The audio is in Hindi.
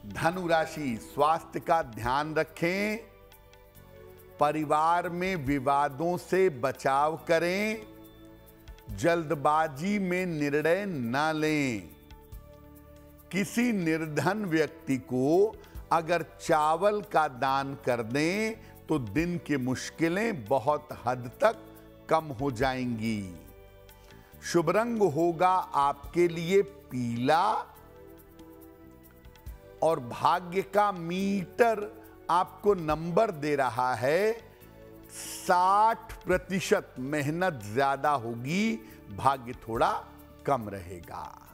धनु राशि, स्वास्थ्य का ध्यान रखें, परिवार में विवादों से बचाव करें, जल्दबाजी में निर्णय न लें। किसी निर्धन व्यक्ति को अगर चावल का दान कर दें तो दिन की मुश्किलें बहुत हद तक कम हो जाएंगी। शुभ रंग होगा आपके लिए पीला और भाग्य का मीटर आपको नंबर दे रहा है 60%। मेहनत ज्यादा होगी, भाग्य थोड़ा कम रहेगा।